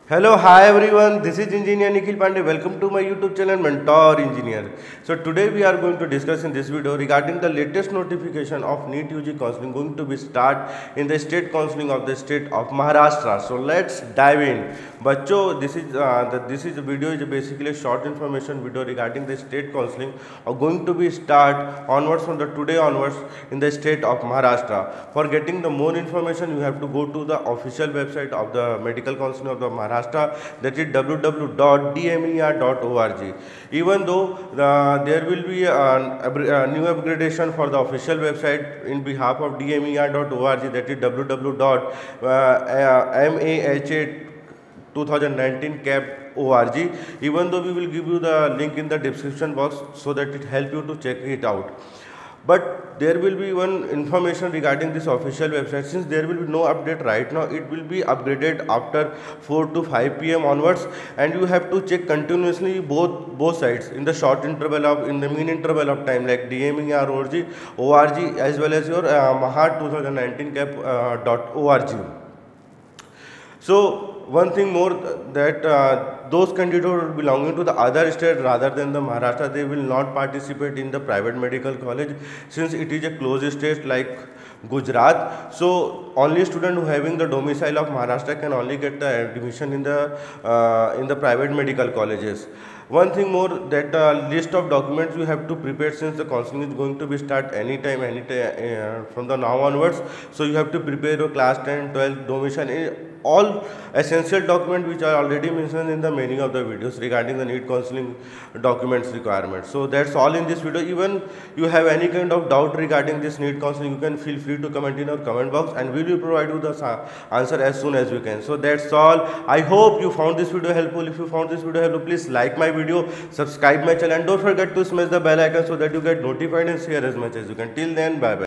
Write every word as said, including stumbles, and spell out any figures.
Hello, hi everyone. This is Engineer Nikhil Pandey. Welcome to my YouTube channel Mentor Engineer. So today we are going to discuss in this video regarding the latest notification of NEET U G counseling going to be start in the state counseling of the state of Maharashtra. So let's dive in. बच्चों, this is uh, the, this is a video is basically a short information video regarding the state counseling are going to be start onwards from the today onwards in the state of Maharashtra. For getting the more information, you have to go to the official website of the medical counseling of the Maharashtra. That is w w w dot d m e r dot org. Even though uh, there will be a, a new upgradation for the official website in behalf of d m e r dot org, that is w w w dot maha twenty nineteen cap org. Even though we will give you the link in the description box so that it help you to check it out. But there will be one information regarding this official website. Since there will be no update right now, it will be upgraded after four to five p m onwards, and you have to check continuously both both sides in the short interval of in the mean interval of time, like D M E R org, org as well as your uh, maha twenty nineteen cap uh, dot org. So one thing more, that uh, those candidates belonging to the other state rather than the Maharashtra, they will not participate in the private medical college, since it is a closed state like Gujarat. So only student who having the domicile of Maharashtra can only get the admission in the uh, in the private medical colleges. One thing more, that uh, list of documents you have to prepare, since the counseling is going to be start anytime, anytime uh, from the now onwards. So you have to prepare your class ten, twelve, domicile, all essential documents which are already mentioned in the many of the videos regarding the NEET counseling documents requirements. So that's all in this video. Even you have any kind of doubt regarding this NEET counseling, you can feel free to comment in our comment box, and we will provide you the answer as soon as we can. So that's all. I hope you found this video helpful. If you found this video helpful, please like my video, subscribe my channel, and don't forget to smash the bell icon so that you get notified and share as much as you can. Till then, bye bye.